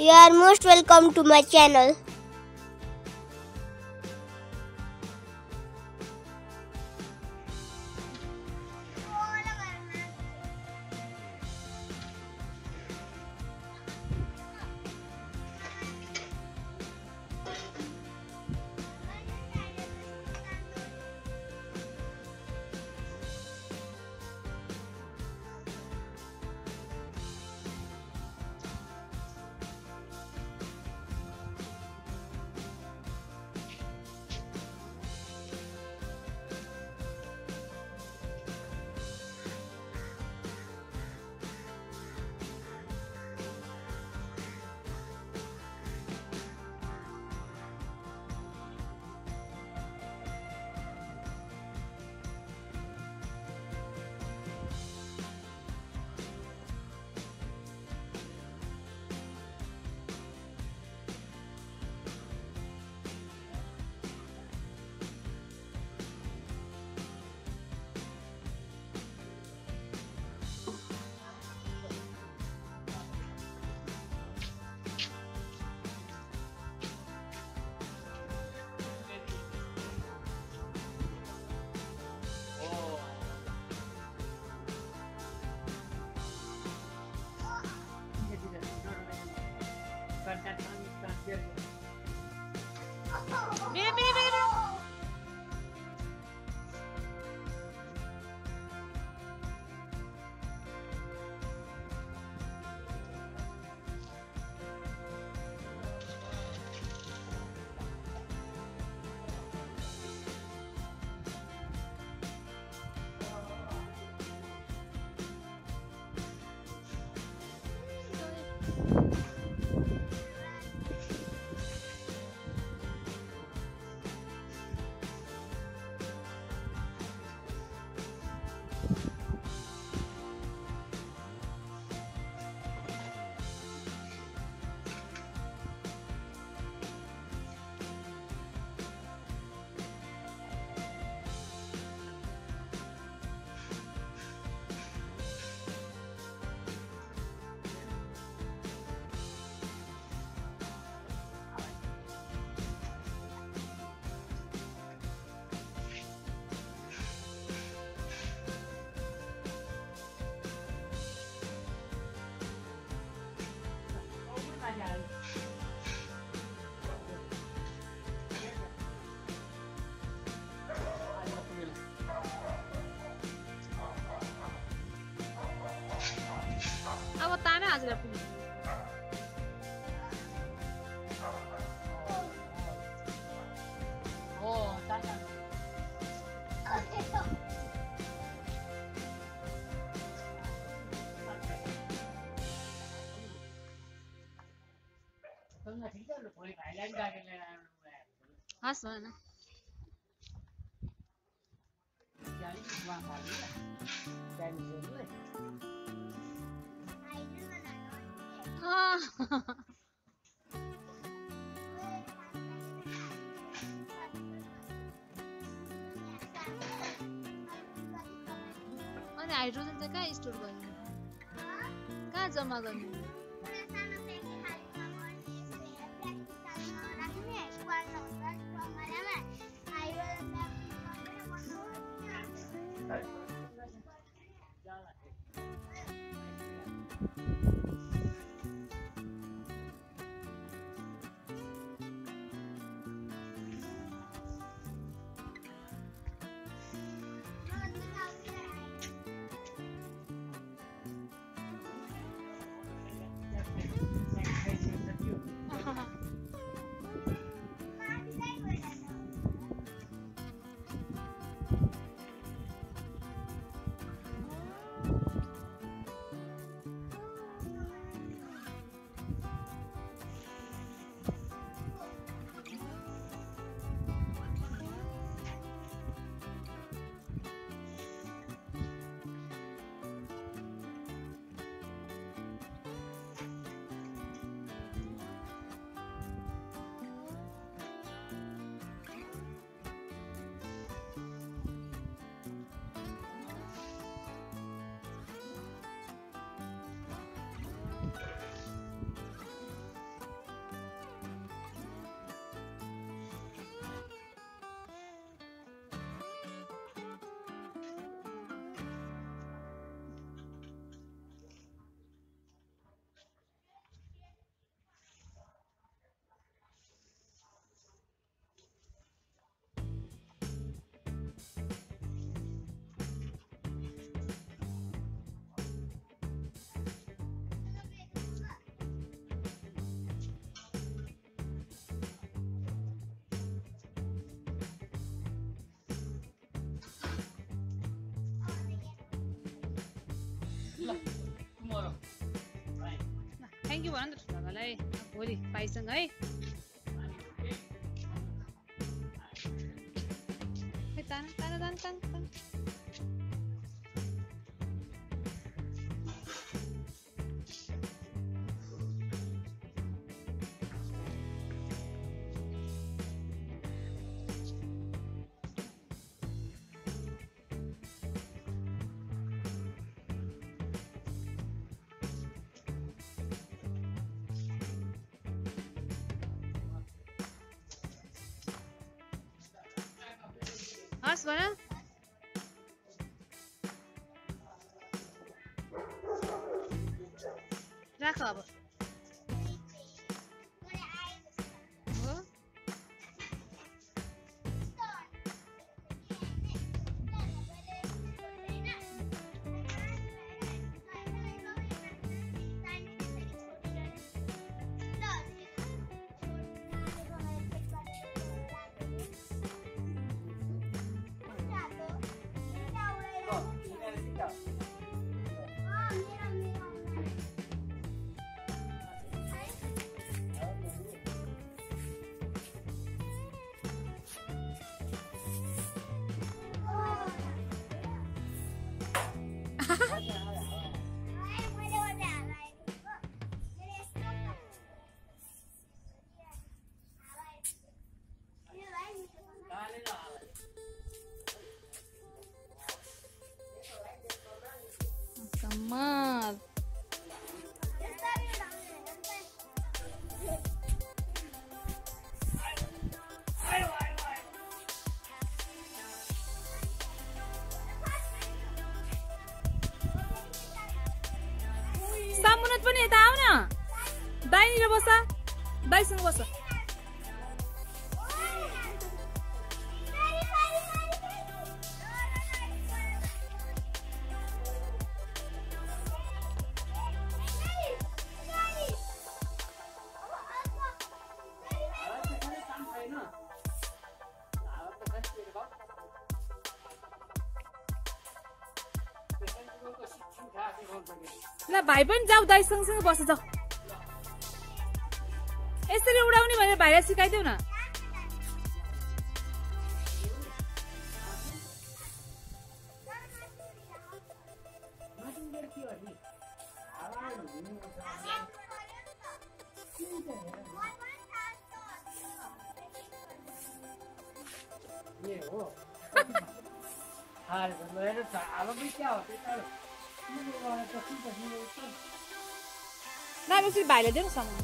You are most welcome to my channel. अब तामै हाजेर पुग्यो हो ताता हस् भन अनि हाइड्रोजन चाहिँ कहाँ स्टोर गर्ने कहाँ जम्मा गर्ने थ्याङ्क यू भन नि त ठुलालाई भोलि भाइसँग है तान तान तान तान तान हस् भन राख अब हो कमाल सामुनत पनि यता आउ न दाइनिर बस दाइसँग बस ल भाइ पनि जाऊ दाइ सँगसँगै बस जाऊ यसरी उडाउने भनेर भाइलाई सिकाइदेऊ न ना उसरी भाइले देऊ न सामान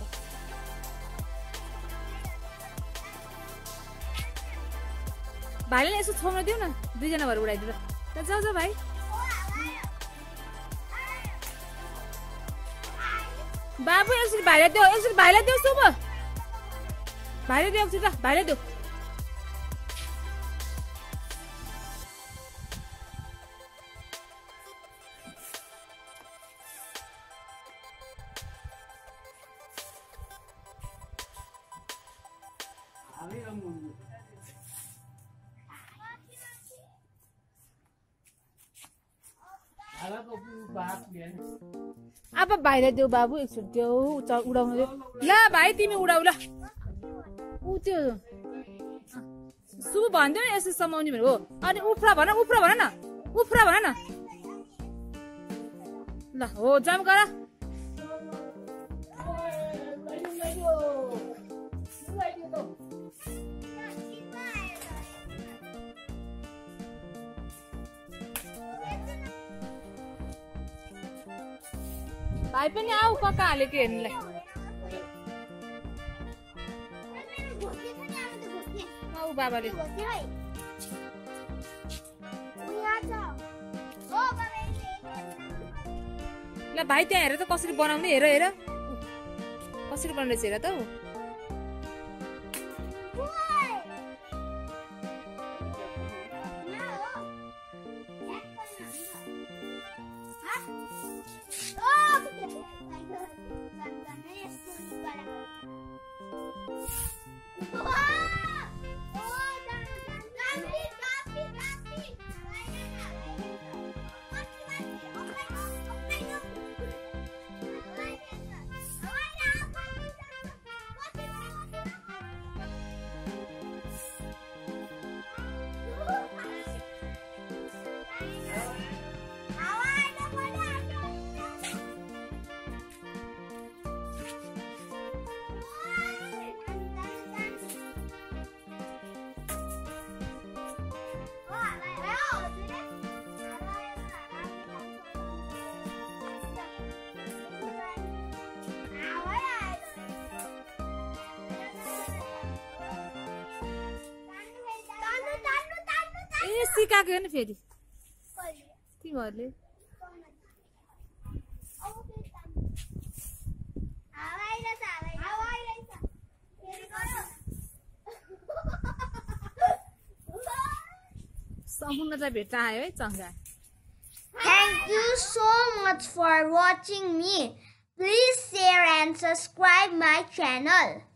भाइले यसो छोड्न देऊ न दुईजना भएर उडाइदिनु ल जाऊ जाऊ भाइ बाबु यसरी भाइलाई देऊ शुभ भाइले देऊ ल भाइले देऊ अब भाइलाई देऊ बाबु एकचोटि देऊ उडाउनु देऊ ल भाइ तिमी उडाउ ल ऊ त्यो शुभ भन्दै यसो समाउने भनेको हो अनि उफ्रा भन न ल हो जाम गर भाइ पनि आऊ कक्का हालेको हेर्नुलाई आऊ बाबाले ल भाइ त्यहाँ हेर त कसरी बनाउने हेर कसरी बनाउँदैछ हेर त सिकाएको नि फेरि तिमीहरूले समुद्र त भेट्न आयो है चङ्गा Thank you so much for watching me. Please share and subscribe my channel.